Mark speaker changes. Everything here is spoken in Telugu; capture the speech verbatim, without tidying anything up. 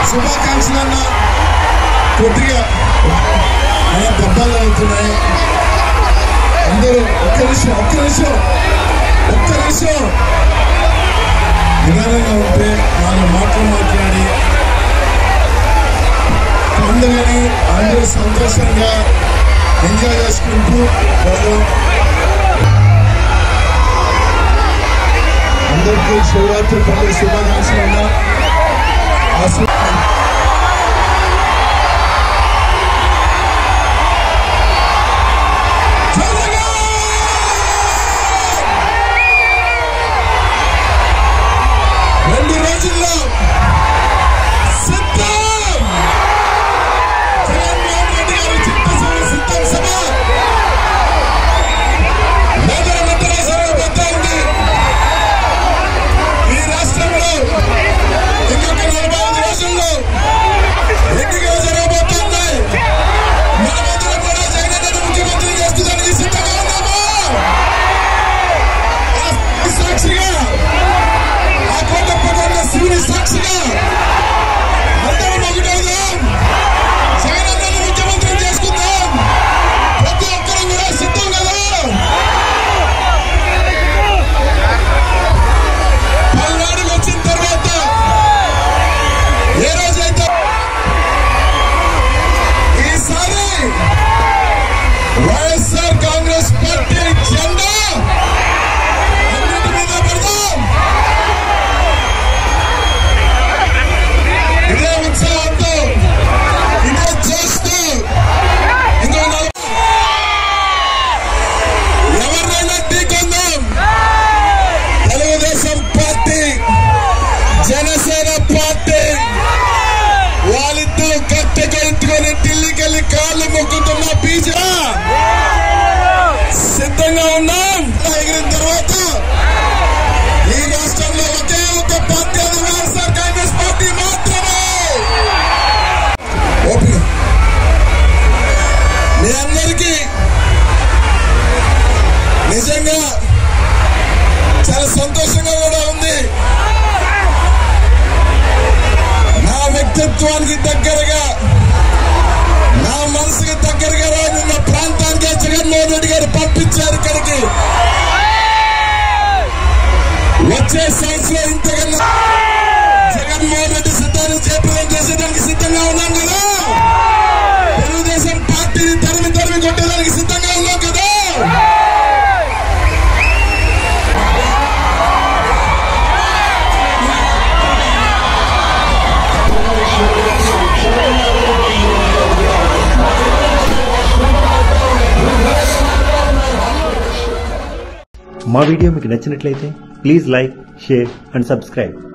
Speaker 1: శుభాకాంక్షలన్న కొద్దిగా దెబ్బలు అవుతున్నాయి అందరూ ఒక్క నిమిషం ఒక్క నిమిషం ఒక్క నిమిషం నిదానంగా ఉంటే నాలుగు మాటలు మాట్లాడి పండుగని అందరూ సంతోషంగా ఎంజాయ్ చేసుకుంటూ పోదాం. అందరికీ శివరాత్రి పండుగ శుభాకాంక్షలన్నా. రెండు రోజుల్లో సిద్ధం జగన్మోహన్ రెడ్డి గారి చిత్తసభ సిద్ధం సభ నగరమంతా జరగబోతా ఉంది. ఈ రాష్ట్రంలో ఇంకొక నలభై ఐదు రోజుల్లో ఎన్నికలు జరగబోతున్నాయి. మనమందరం కూడా జగన్ ముఖ్యమంత్రి చేస్తుందని సిద్ధంగా ఉన్నాము. సాక్షిగా ఆ కోటప్పకొండ శివుని సాక్షిగా అందరం ఒకటవుదాం. జగన్ ముఖ్యమంత్రి చేసుకుందాం. ప్రతి ఒక్కరు కూడా సిద్ధం కదా. పల్నాడుకు వచ్చిన తర్వాత ఏ రోజైతే ఈసారి వైఎస్ఆర్ కాంగ్రెస్ పార్టీ జెండా అన్నిటి మీద పెడదాం. ఇదే ఉత్సాహంతో ఇదే చేస్తూ ఇంకో ఎవరినైనా ఢీకొందాం. తెలుగుదేశం పార్టీ జనసేన పార్టీ వాళ్ళిద్దరూ కట్టెగా ఎత్తుకొని ఢిల్లీకి వెళ్ళి కాళ్ళు మొక్కుతున్న బీజేపీ సిద్ధంగా ఉన్నాం. ఎగిరిన తర్వాత ఈ రాష్ట్రంలో ఒకే ఒక పార్టీ అది వైఎస్ఆర్ కాంగ్రెస్ పార్టీ మాత్రమే. ఓకే మీ అందరికీ నిజంగా చాలా సంతోషంగా కూడా ఉంది. నా వ్యక్తిత్వానికి దగ్గరగా నా మనసుకి దగ్గరగా రానున్న ప్రాంతానికి జగన్మోహన్ రెడ్డి గారు పంపించారు ఇక్కడికి. వచ్చే సంవత్సరం ఇంతకన్నా జగన్మోహన్ రెడ్డి సిద్ధాన్ని చేపలం చేసేదానికి సిద్ధంగా ఉన్నాం కదా. తెలుగుదేశం పార్టీని తరిమి తరిమి కొట్టేదానికి సిద్ధంగా ఉన్నాం కదా.
Speaker 2: మా వీడియో మీకు నచ్చినట్లయితే please like, share and subscribe.